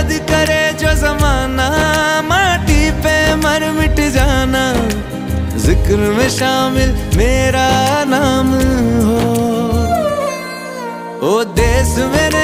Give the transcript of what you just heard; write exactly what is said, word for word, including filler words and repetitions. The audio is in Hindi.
याद करे जो जमाना, माटी पे मर मिट जाना, जिक्र में शामिल मेरा नाम हो। ओ देश मेरे